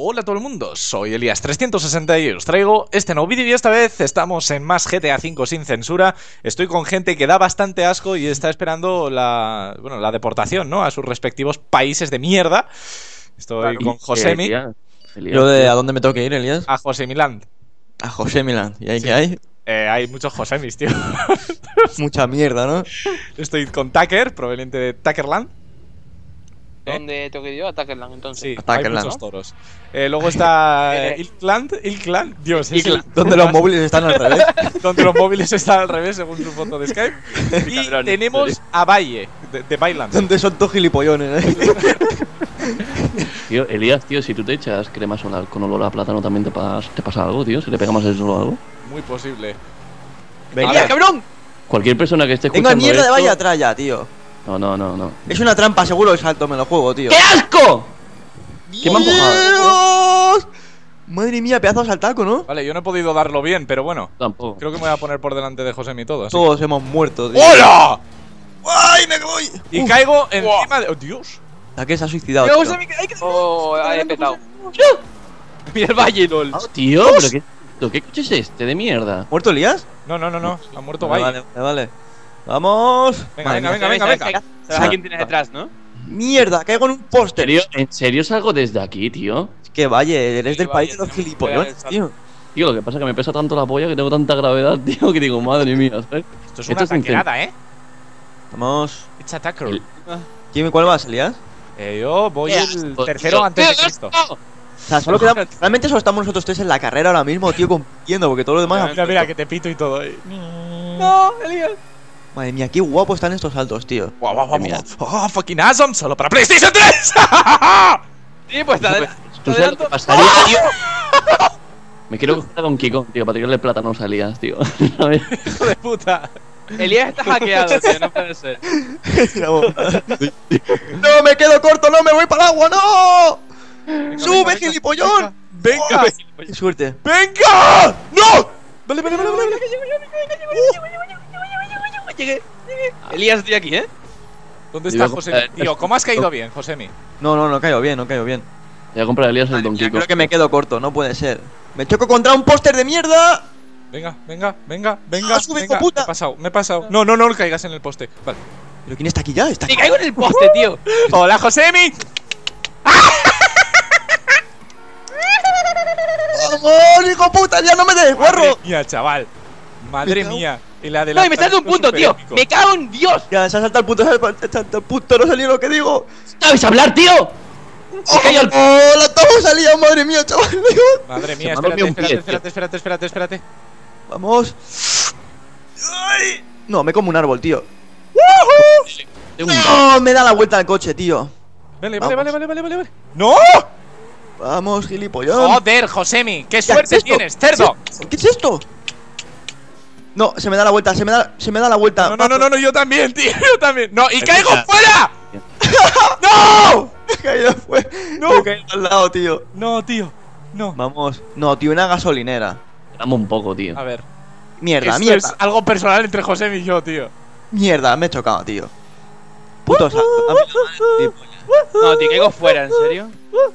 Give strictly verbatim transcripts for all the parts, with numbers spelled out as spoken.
Hola a todo el mundo, soy Elías trescientos sesenta y os traigo este nuevo vídeo y esta vez estamos en más G T A cinco sin censura. Estoy con gente que da bastante asco y está esperando la, bueno, la deportación, ¿no? A sus respectivos países de mierda. Estoy con Josemi. ¿Yo de a dónde me tengo que ir, Elías? A Josemiland. A Josemiland. ¿Y ahí Sí. qué hay? Eh, hay muchos Josemis, tío. Mucha mierda, ¿no? Estoy con Tucker, proveniente de Tuckerland. ¿Eh? ¿Dónde tengo que ir yo? A Tuckerland, entonces. Sí, Tuckerland, hay muchos ¿no? toros. Eh, luego está eh, Ilkland, Ilkland, Dios, es el- ¿Dónde los móviles están al revés? donde los móviles están al revés según su foto de Skype. Y Cabrón, tenemos a Valle, de, de Bailand. ¿Dónde son todos gilipollones, eh? Tío, Elías, tío, si tú te echas crema solar con olor a plátano, ¿también te, pas- te pasa algo, tío? ¿Se le pega más el sol o algo? Muy posible. Venga, A ver. cabrón! Cualquier persona que esté Tengo escuchando mierda de esto- valla atrás ya, tío. No, no, no, no. Es una trampa, seguro el salto me lo juego, tío. ¡Qué asco! ¿Qué me ha empujado? ¡Dios! Madre mía, pedazo de saltaco, ¿no? Vale, yo no he podido darlo bien, pero bueno. Tampoco. Creo que me voy a poner por delante de Josemi todo. así. Todos hemos muerto, tío. ¡Hola! ¡Ay, me voy! Y Uf, caigo encima de. ¡Oh, Dios! ¿a qué se ha suicidado, Luego tío? se me cae que- Oh, ahí he petado. Mira el valle, lol. Tío, pero qué, tío, ¿qué coche es este de mierda? ¿Muerto Elías? No, no, no, no. Ha muerto Vale, Valle. vale, vale. ¡Vamos! Venga, Madre venga, mía. venga, venga, venga. ¿Sabes a quién tienes detrás, no? ¡Mierda! Caigo en un ¿En póster. serio? ¿En serio salgo desde aquí, tío? Que vaya, eres Sí, del país vaya, de los tío. gilipollones, Espera, tío. Tío, lo que pasa es que me pesa tanto la polla que tengo tanta gravedad, tío, que digo, madre mía, ¿sabes? Esto es Esto una es un taquerada, ¿eh? Vamos. It's a tacker. El- ¿Quién, ¿Cuál vas, Elías? Eh, yo voy ¡Qué el asco, tercero tío! antes de ¡Qué Cristo. asco! O sea, solo quedamos, realmente solo estamos nosotros tres en la carrera ahora mismo, tío, compitiendo, porque todo lo demás... Mira, mira, que te pito y todo. eh. No, Elías. Madre mía, qué guapos están estos saltos, tío. Guau, guau, guau, Mira. guau. Oh, fucking awesome, solo para PlayStation tres. Sí, pues está ¿Tú sabes lo que pasaría, tío? Me quiero coger a Donkey Kong, tío, para tirarle plátanos a Elías, tío. ¿Sabes? Hijo de puta. Elías está hackeado, tío, no puede ser. ¡No, me quedo corto! ¡No, me voy para el agua! ¡No! Venga, ¡Sube, venga, venga, gilipollón! Venga, ¡Oh! venga. ¡Qué suerte! ¡Venga! ¡No! Vale, vale, vale, vale. vale. Llegué, llegué. Elías, estoy aquí, ¿eh? ¿Dónde Iba está a Josemi? comprar- Tío, ¿cómo has caído bien, Josemi? No, no, no caigo bien, no caigo bien. Voy a comprar a Elías el Donkey Mira, Kong. creo que me quedo corto, no puede ser. ¡Me choco contra un póster de mierda! Venga, venga, venga, venga. Ah, sube, hijo venga. puta. Me he pasado, me he pasado. No, no, no caigas en el poste. Vale. ¿Pero quién está aquí ya? ¿Está Me aquí? caigo en el poste, tío. ¡Hola, Josemi! ¡Vamos, hijo puta! ¡Ya no me des, Madre guarro! mía, chaval. Madre Me cago- mía. El No, y me salta un punto, tío. Me cago en Dios. Ya, se ha saltado el punto, se ha saltado el punto, no salió lo que digo. ¿Sabes hablar, tío? ¡Oh, oh, la toma salía! ¡Madre mía, chaval! Madre mía, Se me ha espérate, roto un pie, espérate, espérate, espérate, espérate, espérate. Vamos. Ay. No, me como un árbol, tío. Tengo un- No, me da la vuelta al coche, tío. Vale, vale, Vamos. vale, vale, vale, vale, vale. ¡No! Vamos, gilipollón. Joder, Josemi, qué Ya, suerte ¿qué es esto? tienes, cerdo. ¿Qué es esto? No, se me da la vuelta, se me da, se me da la vuelta. No, no, no, no, no, yo también, tío, yo también. No, y caigo Escucha. fuera. ¡No! Me he caído fue. No. Me he caído al lado, tío. No, tío. No. Vamos. No, tío, una gasolinera. Dame un poco, tío. A ver. Mierda, Esto mierda. es algo personal entre Josemi y yo, tío. Mierda, me he chocado, tío. Puto salto. dame la madre, tío. No, tío, caigo fuera, ¿en serio?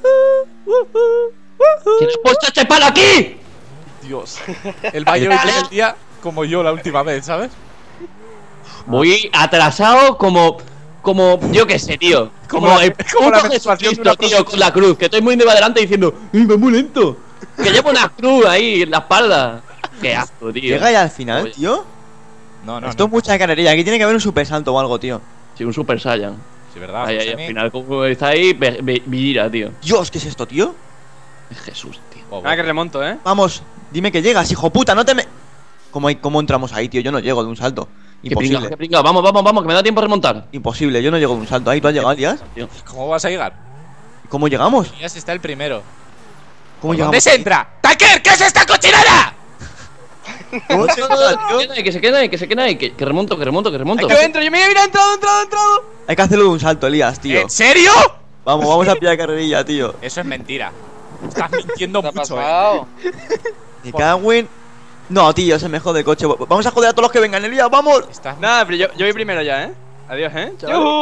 ¿Quién ha puesto este palo aquí? Dios. El Valle hoy tiene el día como yo la última vez, ¿sabes? Voy atrasado como. Como. Yo qué sé, tío. Como Como, la- el como la puto menstruación de Jesucristo, una tío, prostituta. con la cruz. Que estoy muy de adelante diciendo. ¡Uy, va muy lento! Que llevo una cruz ahí en la espalda. Qué asco, tío. Llega ya al final, Oye. tío. No, no, Esto es no. mucha carrería. Aquí tiene que haber un super salto o algo, tío. Sí, un Super Saiyan. Sí, verdad, Ahí, ahí, al Josemi. final, como está ahí, ve- ve- Villira, tío. Dios, ¿qué es esto, tío? Es Jesús, tío. Oh, Nada que remonto, ¿eh? Vamos, dime que llegas, hijo puta, no te me. ¿Cómo, hay- cómo entramos ahí, tío? Yo no llego de un salto. Qué pringa, Imposible. qué pringa. Vamos, vamos, vamos, que me da tiempo a remontar. Imposible, yo no llego de un salto ahí. ¿Tú has llegado, Elías? Tío. ¿Cómo vas a llegar? ¿Cómo llegamos? Ya se está el primero. ¿Cómo ¿Dónde llegamos? se entra? ¡Tucker! ¿Qué es esta cochinada? ¿Cómo se entra, tío? Que se quede ahí, que se quede ahí, que se quede ahí. Que, que remonto, que remonto, que remonto. Yo entro, yo me mira, entrado, entrado, entrado. Hay que hacerlo de un salto, Elías, tío. ¿En serio? Vamos, vamos a pillar carrerilla, tío. Eso es mentira. Estás mintiendo ¿Qué ha mucho, eh. pasado? Me cago en. No, tío, se me jode el coche. Vamos a joder a todos los que vengan, Elías, vamos. Estás... Nada, pero yo, yo voy primero ya, ¿eh? Adiós, ¿eh? Chao.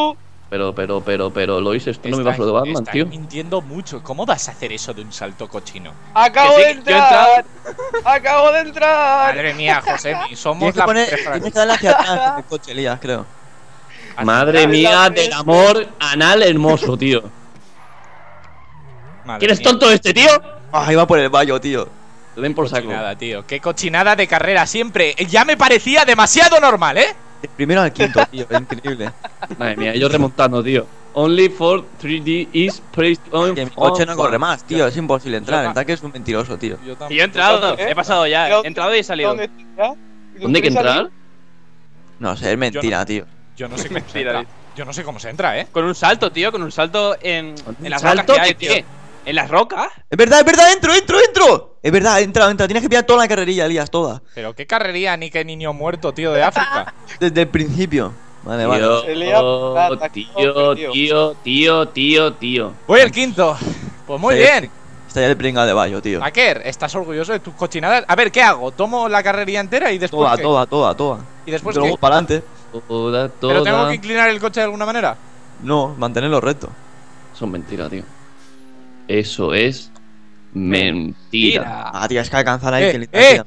Pero, pero, pero, pero, Lois, esto no me Estás- va a lo de Batman, estás tío. mintiendo mucho. ¿Cómo vas a hacer eso de un salto cochino? ¡Acabo Que de sí, que yo he entrar! ¡Acabo de entrar! Madre mía, José, somos Tienes que, la poner, pareja- tienes que darle hacia atrás con el coche, Elías, creo. Madre Ay, mía la del bestia. amor anal hermoso, tío. Madre ¿Quién es mía, tonto este, tío? Ah, iba por el vallo, tío. Te den por saco. Cochinada, tío. Qué cochinada de carrera siempre. Ya me parecía demasiado normal, ¿eh? El primero al quinto, tío. Es increíble. Madre mía, ellos remontando, tío. Only for tres D is placed on. Que mi coche no on- corre más, tío. Es imposible entrar. Yo El tanque es un mentiroso, tío. Yo tampoco. Y yo he entrado, ¿Eh? he pasado ya. He entrado y he salido. ¿Dónde estoy ya? ¿Dónde hay que entrar? No sé, es mentira, tío. Yo no sé cómo se Mentira, entra. tío. Yo no sé cómo se entra, ¿eh? Con un salto, tío, con un salto en, en las ¿Salto? rocas que hay, ¿Qué, tío. qué? ¿En las rocas? Es verdad, es verdad, entro, entro, entro. Es verdad, entra, entra. Tienes que pillar toda la carrerilla, Elías, toda. Pero qué carrería ni qué niño muerto, tío, de África. Desde el principio. Vale, vale. Tío, Elías, plata, tío, tío. tío, tío, tío, tío. Voy el quinto. Pues muy Sí. bien. Está ya el pringa de vallo, tío. Aker, ¿estás orgulloso de tus cochinadas? A ver, ¿qué hago? ¿Tomo la carrería entera y después Toda, qué? toda, toda, toda. ¿Y después Y luego qué? para adelante. Toda, toda. ¿Pero tengo que inclinar el coche de alguna manera? No, mantenerlo recto. Son mentiras, tío. Eso es mentira. Mira. Ah, tío, es que alcanzar ahí ¡Eh! que le ¡Eh!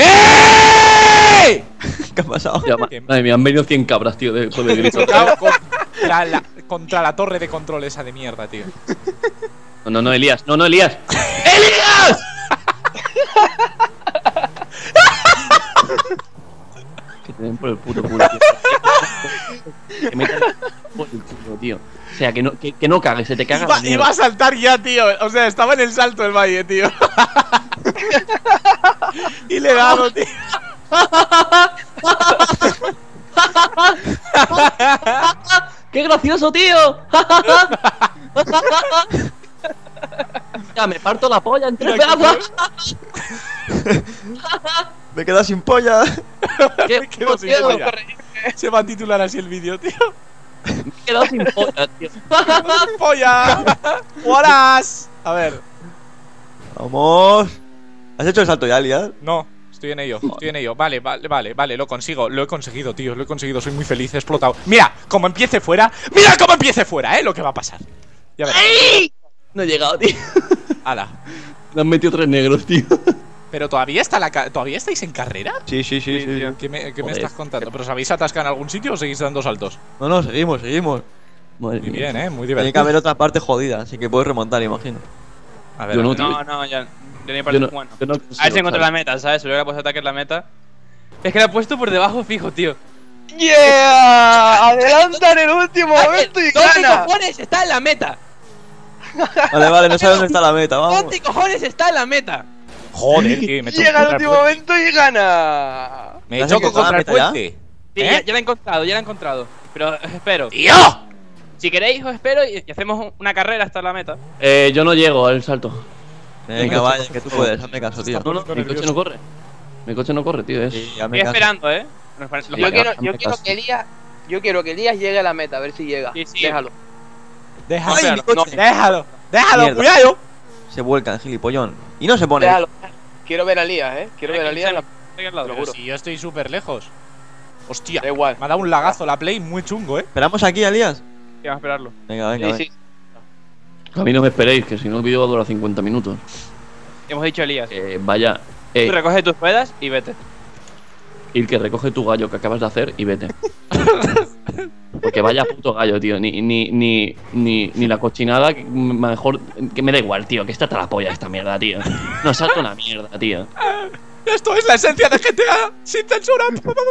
¡Eh! ¿Qué ha pasado? Ya, ma- Madre mía, han venido cien cabras, tío, de, por el grito. Chocado contra la, contra la torre de control esa de mierda, tío. No, no, no, Elías. No, no, Elías. ¡Elías! Que te den por el puto culo, tío. Que me cagues por el culo, tío. O sea, que no, que, que no cagues, se te caga la Iba, mierda. iba a saltar ya, tío. O sea, estaba en el salto del valle, tío. Y le he dado, tío. ¡Qué gracioso, tío! Ya, me parto la polla en tres Mira, pedazos. Me queda sin polla. ¡Qué Me quedo sin tío! polla. Se va a titular así el vídeo, tío. Me he quedado sin polla, tío. ¡Polla! ¡Horas! A ver, Vamos. ¿Has hecho el salto ya, Elías? no, estoy en ello, estoy en ello. Vale, vale, vale, vale, lo consigo, lo he conseguido, tío, lo he conseguido, soy muy feliz, he explotado. Mira, como empiece fuera, mira cómo empiece fuera, eh, lo que va a pasar. Ya verás. No he llegado, tío. Ala. Me han metido tres negros, tío. Pero todavía está la ca- ¿todavía estáis en carrera? Sí, sí, sí, sí. ¿Qué me, qué me Joder. estás contando? ¿Pero os habéis atascado en algún sitio o seguís dando saltos? No, no, seguimos, seguimos. Madre Muy mía. bien, eh, muy Tiene que divertido. haber otra parte jodida, así que puedes remontar, imagino. A ver, Yo a no, ver. tío. No, no, ya. Yo ni Yo parece no, bueno. yo no A ver si consigo, encuentro la ¿sabes? meta, ¿sabes? Se lo voy a puesto ataque en la meta. Es que la he puesto por debajo fijo, tío. ¡Yeah! ¡Adelanta en el último momento y ¿Dónde gana! cojones está en la meta? Vale, vale, no sabes dónde está la meta, vamos. ¿Dónde cojones está en la meta? Joder, tío, me he hecho Llega al contra el último puente. momento y gana. Me he ¿Te has choco encontrado contra la el meta ya? puente. Sí, ¿Eh? ya, ya la he encontrado, ya la he encontrado. Pero eh, espero. ¡Tío! Si queréis, os espero y, y hacemos una carrera hasta la meta. Eh, yo no llego al salto. Venga, vaya, que tú puedes, hazme caso, tío. No, no, Estoy mi coche nervioso. no corre. Mi coche no corre, tío. Es... Sí, Estoy hazme caso. esperando, eh. Nos parece- los Yo Vale, quiero, hazme yo quiero caso. que Elías, yo quiero que Elías llegue a la meta, a ver si llega. Sí, sí. Déjalo. Déjalo, Ay, mi no, coche. déjalo, déjalo, Mierda. cuidado. Se vuelca el gilipollón. Y no se pone. Déjalo. Quiero ver a Elías, eh. Quiero ver a Elías. en la- Estoy al lado. Lo Pero juro. si yo estoy súper lejos. Hostia, Da igual. me ha dado un lagazo la play muy chungo, eh. ¿Esperamos aquí, Elías? Sí, vamos a esperarlo. Venga, venga, Sí, venga. sí. A mí no me esperéis, que si no el vídeo va a durar cincuenta minutos. Hemos dicho Elías. Eh, vaya. Tú Eh, recoge tus ruedas y vete. Ir que recoge tu gallo que acabas de hacer y vete. Porque vaya puto gallo, tío. Ni, ni, ni, ni, ni la cochinada, que mejor. Que me da igual, tío. Que está hasta la polla esta mierda, tío. No salto una mierda, tío. Esto es la esencia de G T A sin censura.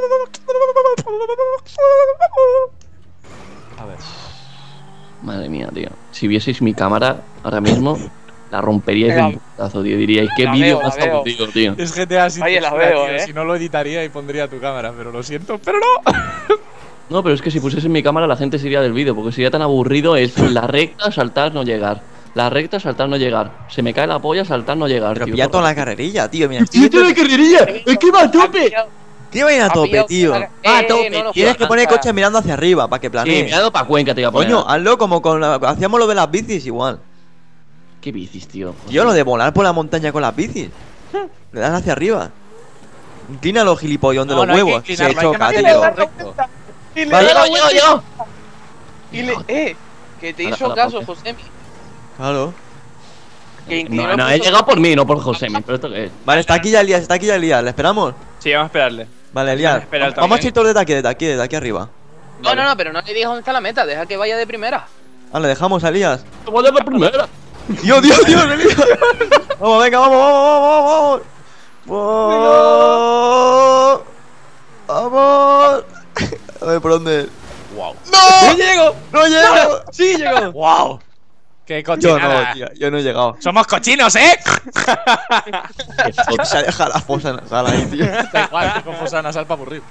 A ver. Madre mía, tío. Si vieseis mi cámara ahora mismo, la romperíais de un putazo, tío. Diríais, ¿qué La vídeo veo, más la veo. aburrido, tío? Es G T A sin Oye, la censura, veo, tío. eh. Si no lo editaría y pondría tu cámara, pero lo siento, pero no. No, pero es que si pusiese mi cámara la gente se iría del vídeo, porque sería tan aburrido es la recta, saltar, no llegar. La recta, saltar, no llegar. Se me cae la polla, saltar, no llegar, Pero tío. pilla todo toda la el rato. carrerilla, tío. Mira, estoy ¡Sí, viendo- la carrería! ¡Es que va a tope! ¿Qué va a ir a Ha tope, pillado- tío? Eh, a tope, no nos Tienes que jodas. poner el coche mirando hacia arriba para que Sí, planee. mirado pa' Cuenca te iba a poner. Coño, hazlo como con la- hacíamos lo de las bicis igual. ¿Qué bicis, tío? Tío, lo de volar por la montaña con las bicis. Le das hacia arriba. Inclina los gilipollón de No, los no hay que huevos. Se inclinarlo, hay que choca, mantenerlo tío. recto. Y le ¡Va, da la llego, vuelta llego, llego! Y le, eh, que te A la- hizo a la caso, parte. Josemi. Claro. Que inclinó No, el no, he pulso- llegado por mí, no por Josemi. ¿Pero esto qué es? Vale, está aquí ya Elías, está aquí ya Elías. ¿Le esperamos? Sí, vamos a esperarle. Vale, Elías. Espera, él Vamos a también. ir todos desde aquí, desde aquí, desde aquí arriba. No, no, no, pero no le digas dónde está la meta, deja que vaya de primera. Ah, le dejamos a Elías. Voy a la primera. Dios, Dios, Dios, Elías. Vamos, venga, vamos, vamos, vamos, vamos. Vamos. Vamos. A ver, ¿por dónde? Wow. ¡No! llego! ¡No llego! ¡Sí llegó! Wow. Qué Yo cochinada. no, tío, yo no he llegado. Somos cochinos, ¿eh? Se ha dejado la fosa nasal ahí, tío. Da igual, tengo fosa nasal para aburrir.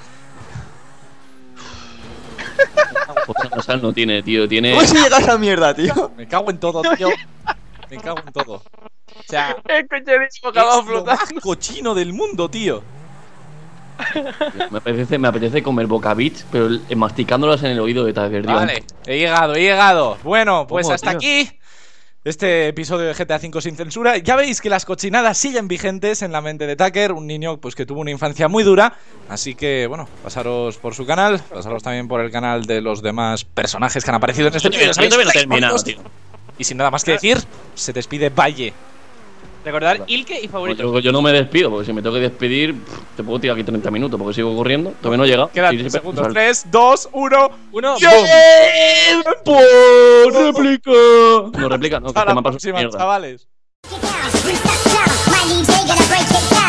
Fosa nasal no tiene, tío. Tiene. ¿Cómo se llega a esa mierda, tío? Me cago en todo, tío. Me cago en todo. O sea, El cocherísimo acabó es lo flotando. más cochino del mundo, tío. Me apetece, me apetece comer boca bits, pero el- masticándolas en el oído de Tiger, tío. Vale, he llegado, he llegado. Bueno, pues ¿Cómo, hasta tío? aquí este episodio de G T A cinco sin censura. Ya veis que las cochinadas siguen vigentes en la mente de Tucker, un niño pues que tuvo una infancia muy dura. Así que, bueno, pasaros por su canal, pasaros también por el canal de los demás personajes que han aparecido en este Yo vídeo. todavía no he ¿Sabéis? terminado, tío. Y sin nada más que decir, se despide Valle. Recordar Ilke y favorito. Yo, yo no me despido, porque si me tengo que despedir, pff, te puedo tirar aquí treinta minutos, porque sigo corriendo. Todavía no he llegado. Quedan Sí, tres sí, segundos. sal- tres, dos, uno. Uno, ¡Tiempo! ¡Réplica! No, réplica, no, que Hasta este la mapa es una próxima, mierda. chavales. Get down, freestyle, my D J gonna break it down.